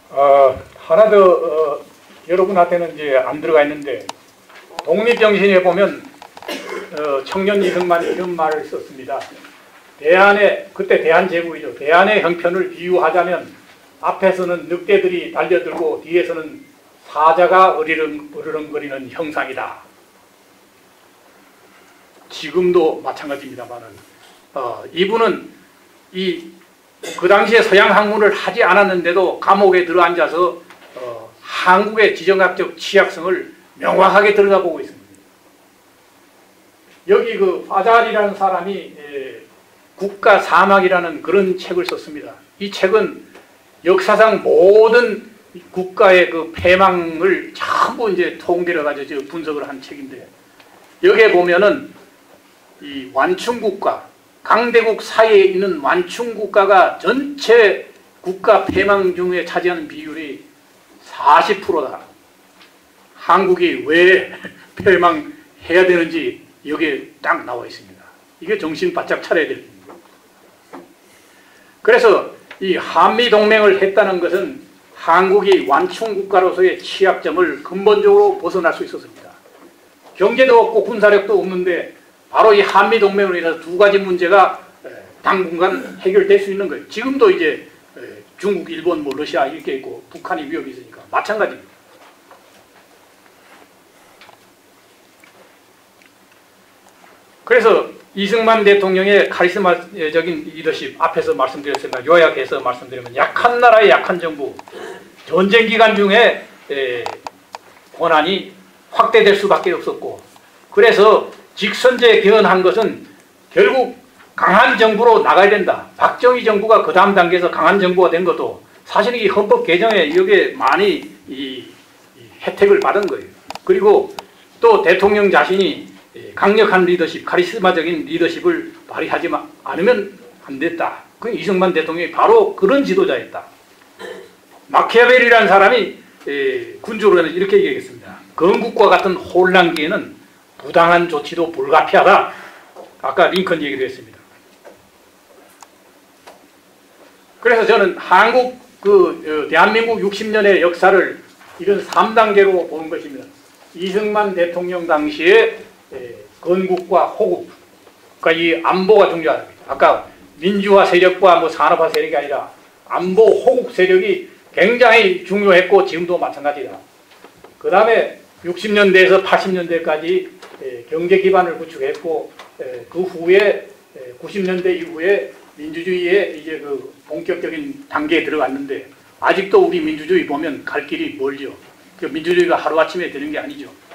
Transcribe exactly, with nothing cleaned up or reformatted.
어, 하나 더 어, 여러분한테는 이제 안 들어가 있는데 독립정신에 보면 어, 청년 이승만 이런 말을 썼습니다. 대한의 그때 대한제국이죠. 대한의 형편을 비유하자면 앞에서는 늑대들이 달려들고 뒤에서는 사자가 으르렁, 으르렁거리는 형상이다. 지금도 마찬가지입니다만은 어, 이분은 이 그 당시에 서양 학문을 하지 않았는데도 감옥에 들어앉아서 어, 한국의 지정학적 취약성을 명확하게 들여다보고 있습니다. 여기 그 파잘이라는 사람이 에, 국가 사막이라는 그런 책을 썼습니다. 이 책은 역사상 모든 국가의 그 패망을 전부 이제 통계를 가지고 분석을 한 책인데 여기에 보면은 이 완충국가 강대국 사이에 있는 완충국가가 전체 국가 패망 중에 차지하는 비율이 사십 퍼센트다. 한국이 왜 패망해야 되는지 여기에 딱 나와 있습니다. 이게 정신 바짝 차려야 될 겁니다. 그래서 이 한미동맹을 했다는 것은 한국이 완충국가로서의 취약점을 근본적으로 벗어날 수 있었습니다. 경제도 없고 군사력도 없는데 바로 이 한미동맹으로 인해서 두 가지 문제가 당분간 해결될 수 있는 거예요. 지금도 이제 중국, 일본, 뭐 러시아 이렇게 있고 북한이 위협이 있으니까 마찬가지입니다. 그래서 이승만 대통령의 카리스마적인 리더십 앞에서 말씀드렸습니다. 요약해서 말씀드리면 약한 나라의 약한 정부, 전쟁 기간 중에 권한이 확대될 수밖에 없었고 그래서 직선제 개헌한 것은 결국 강한 정부로 나가야 된다. 박정희 정부가 그 다음 단계에서 강한 정부가 된 것도 사실 이 헌법 개정에 여기에 많이 이, 이 혜택을 받은 거예요. 그리고 또 대통령 자신이 강력한 리더십, 카리스마적인 리더십을 발휘하지 않으면 안 됐다. 그 이승만 대통령이 바로 그런 지도자였다. 마키아벨리라는 사람이 군주로는 이렇게 얘기했습니다. 건국과 같은 혼란기에는 부당한 조치도 불가피하다. 아까 링컨 얘기도 했습니다. 그래서 저는 한국 그 대한민국 육십 년의 역사를 이런 삼 단계로 보는 것입니다. 이승만 대통령 당시에 건국과 호국, 그러니까 이 안보가 중요합니다. 아까 민주화 세력과 뭐 산업화 세력이 아니라 안보 호국 세력이 굉장히 중요했고 지금도 마찬가지다. 그 다음에 육십 년대에서 팔십 년대까지 경제 기반을 구축했고 그 후에 구십 년대 이후에 민주주의의 이제 그 본격적인 단계에 들어갔는데 아직도 우리 민주주의 보면 갈 길이 멀죠. 민주주의가 하루아침에 되는 게 아니죠.